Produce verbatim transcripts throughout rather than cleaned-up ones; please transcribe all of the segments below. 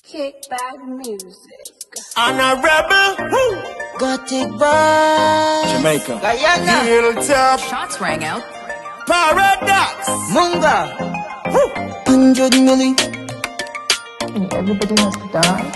Kickback music. Honorable, woo. Gothic boy. Jamaica, Guyana. Hilltop, Shots rang out. Parodax, Munga. woo. Hundred milli. And everybody has to die.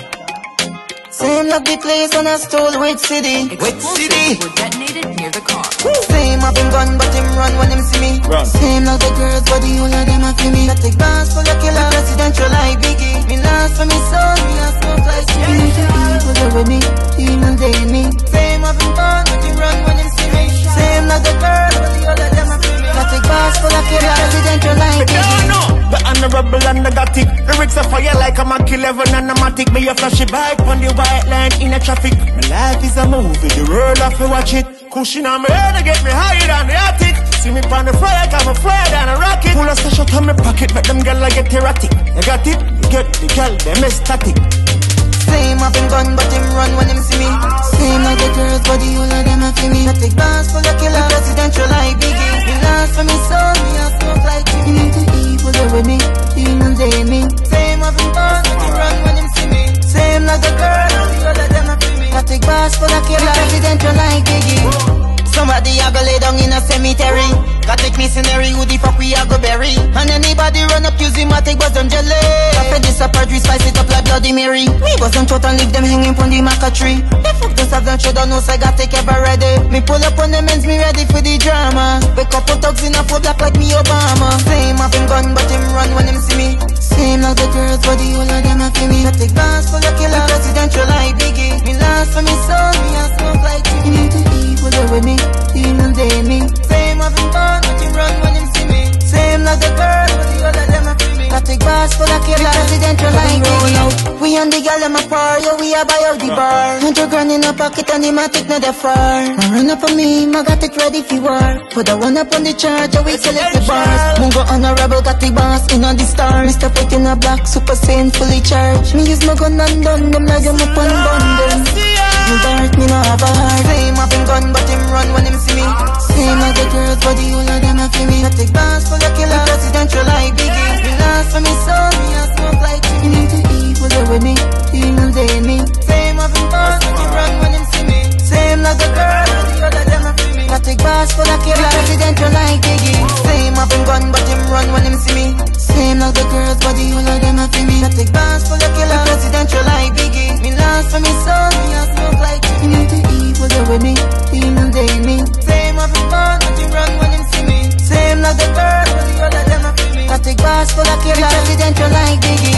Same like the place on a stole with city. With city. Explosives were detonated near the car. Same have him gun but him run when him see me. Run. Same like the girls but the whole of them a feel me. I take bands full of killer. Presidential like Biggie. Me last for me son, me a smoke like me. People there with me, demons they in me. Same have him gun but him run when him see me. Same like the girls but the whole of them a feel me. I take bands full of killer. Presidential like Biggie. No, no, the honorable and the gothic. Lyrics are fire like a Mach eleven and a Matic. Me a flashy bike on the white line in a traffic. My life is a movie, the world have to watch it. Cushion on my head to get me higher than the attic. See me on the fire, I'm a fire than a rocket. Pull a stash out of my pocket, make them girl like get erratic. You got it? You get the girl, them ecstatic. Same have him gun but him run when him see me. Same like the girls but the whole of them a feel me. I take bands full of killer. Presidential like Biggie. Me last for me son, me a smoke like me. Me to evil there with me, demons they in me. Same have him gun but him run when him see me. Same like the girls but the whole of them a feel me. I take bands full of killer. Presidential like Biggie. Somebody a go lay down in a cemetery. Got take me scenery, who the fuck we a go bury? And anybody run up use him a take buzz them jelly. After this a perjury, spice it up like Bloody Mary. Me buzz them short and leave them hanging from the maca tree. The fuck just have them should have no so I got take ever ready. Me pull up on them ends, me ready for the drama. Wake up with thugs in a full black like me Obama. Same have him gun but him run when him see me. Same like the girls but the whole of them a feel me. I take bands full of killer. Presidential like Biggie. Me last for me son, me a smoke like me. Me to evil there with me, demons they in me. Same have him gun but him run when him see me. Same like the girls but the whole of them a feel me. I take bars full of killer. Presidential like Biggie. We and the gal them a par, yeah we a buy out the bar. Hundred grand in a pocket and the matic not that far. I run up on me, my got it ready for war. Put a one up on the chart, yeah we select the bars. Munga Honorable got the boss in on the star. Mister Fake in a black, super sane, fully charged. Me use my gun and done them like them up on bundle. You dark, me no have a heart. Same have him gun but him run when him see me. Same like the girls but the whole of them a feel me. I take bands full of killer. Presidential like Biggie. Me last for me son, me a smoke like me. Me to evil there with me, demons they in me. Same have him gun but him run when him see me. Same like the girls but the whole of them a feel me. I take bands full of killer. Presidential like Biggie. Same have him gun but him run when him see me. Same like the girls but the whole of them a feel me. I take bands full of killer. Presidential like Biggie. Me last for me son, me a smoke like me. Me to evil there with me, demons they in me. Same have him gun but him run when him see me. Same like the girls but the whole of them a feel me. I take bands full of killer. Presidential like Biggie.